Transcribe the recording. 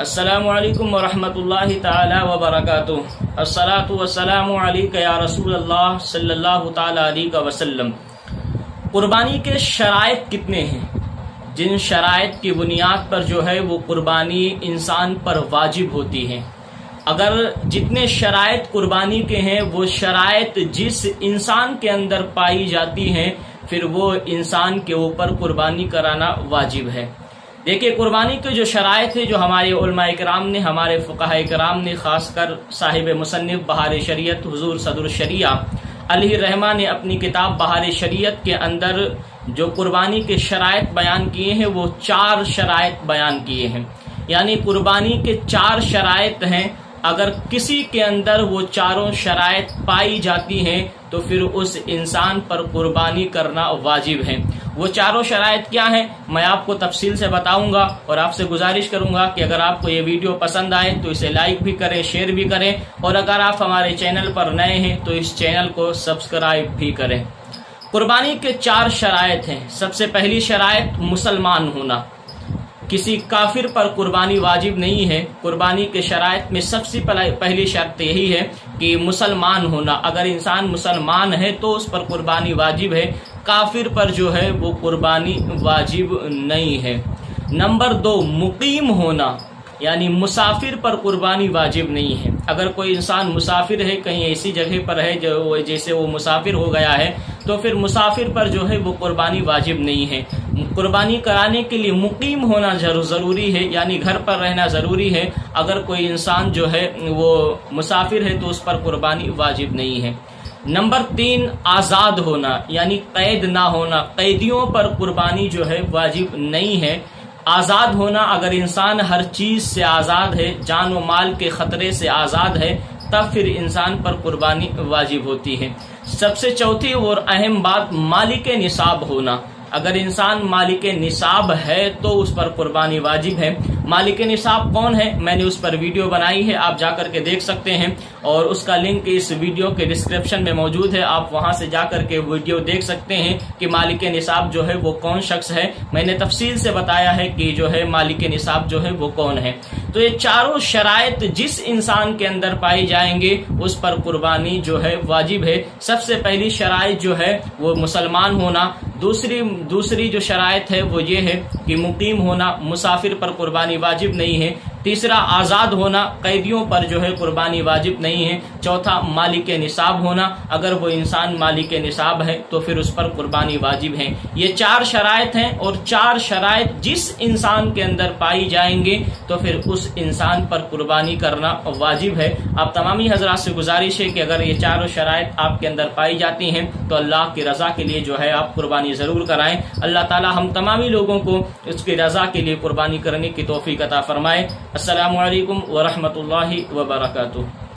अस्सलामुअलैकुम वरहमतुल्लाहि ताला वबरकातुहू। अस्सलातु वस्सलामु अलैका या रसूलल्लाह सल्लल्लाहु ताला अलैहि वसल्लम। कुर्बानी के शराइत कितने हैं, जिन शराइत की बुनियाद पर जो है वो कुर्बानी इंसान पर वाजिब होती है। अगर जितने शराइत कुर्बानी के हैं वो शराइत जिस इंसान के अंदर पाई जाती हैं, फिर वो इंसान के ऊपर कुर्बानी कराना वाजिब है। देखिए, कुर्बानी के जो शराइत है, जो हमारे उलमाए किराम ने, हमारे फुक़हाए किराम ने, खासकर साहिब मुसन्निफ बहार शरीयत हुजूर सदरुल शरिया अलैहि रहमा ने अपनी किताब बहार शरीयत के अंदर जो कुर्बानी के शराइत बयान किए हैं वो 4 शराइत बयान किए हैं। यानी कुर्बानी के 4 शराइत हैं। अगर किसी के अंदर वो चारों शराइत पाई जाती हैं तो फिर उस इंसान पर कुर्बानी करना वाजिब है। वो चारों शराइत क्या हैं, मैं आपको तफसील से बताऊंगा और आपसे गुजारिश करूंगा कि अगर आपको ये वीडियो पसंद आए तो इसे लाइक भी करें, शेयर भी करें, और अगर आप हमारे चैनल पर नए हैं तो इस चैनल को सब्सक्राइब भी करें। कुर्बानी के 4 शराइत हैं। सबसे पहली शराइत मुसलमान होना। किसी काफिर पर कुर्बानी वाजिब नहीं है। कुर्बानी के शराइत में सबसे पहली शर्त यही है कि मुसलमान होना। अगर इंसान मुसलमान है तो उस पर कुर्बानी वाजिब है, काफिर पर जो है वो कुर्बानी वाजिब नहीं है। नंबर 2, मुकीम होना, यानी मुसाफिर पर कुर्बानी वाजिब नहीं है। अगर कोई इंसान मुसाफिर है, कहीं ऐसी जगह पर है जो जैसे वो मुसाफिर हो गया है, तो फिर मुसाफिर पर जो है वो कुर्बानी वाजिब नहीं है। कुर्बानी कराने के लिए मुकीम होना जरूरी है, यानी घर पर रहना जरूरी है। अगर कोई इंसान जो है वो मुसाफिर है तो उस पर कुर्बानी वाजिब नहीं है। नंबर 3, आजाद होना, यानी कैद ना होना। कैदियों पर कुर्बानी जो है वाजिब नहीं है। आजाद होना, अगर इंसान हर चीज से आजाद है, जान व माल के खतरे से आजाद है, तब फिर इंसान पर कुर्बानी वाजिब होती है। सबसे चौथी और अहम बात, मालिक निसाब होना। अगर इंसान मालिक निसाब है तो उस पर कुर्बानी वाजिब है। मालिक निसाब कौन है, मैंने उस पर वीडियो बनाई है, आप जाकर के देख सकते हैं, और उसका लिंक इस वीडियो के डिस्क्रिप्शन में मौजूद है। आप वहां से जाकर के वीडियो देख सकते हैं कि मालिक निसाब जो है वो कौन शख्स है। मैंने तफसील से बताया है कि जो है मालिक निसाब जो है वो कौन है। तो ये चारों शराइत जिस इंसान के अंदर पाई जाएंगे उस पर कुर्बानी जो है वाजिब है। सबसे पहली शराइत जो है वो मुसलमान होना। दूसरी जो शराइत है वो ये है कि मुकीम होना, मुसाफिर पर कुर्बानी वाजिब नहीं है। तीसरा, आजाद होना, कैदियों पर जो है कुर्बानी वाजिब नहीं है। चौथा, मालिक निसाब होना, अगर वो इंसान मालिक निसाब है तो फिर उस पर कुर्बानी वाजिब है। ये 4 शराइत हैं, और 4 शराइत जिस इंसान के अंदर पाई जाएंगे तो फिर उस इंसान पर कुर्बानी करना वाजिब है। आप तमामी हजरात से गुजारिश है कि अगर ये 4 शराइत आपके अंदर पाई जाती हैं तो अल्लाह की रजा के लिए जो है आप कुर्बानी जरूर कराएं। अल्लाह ताला हम तमामी लोगों को उसकी रजा के लिए कुर्बानी करने की तौफीक अता फरमाए। अस्सलामु अलैकुम वरहमतुल्लाहि वबरकातुहू।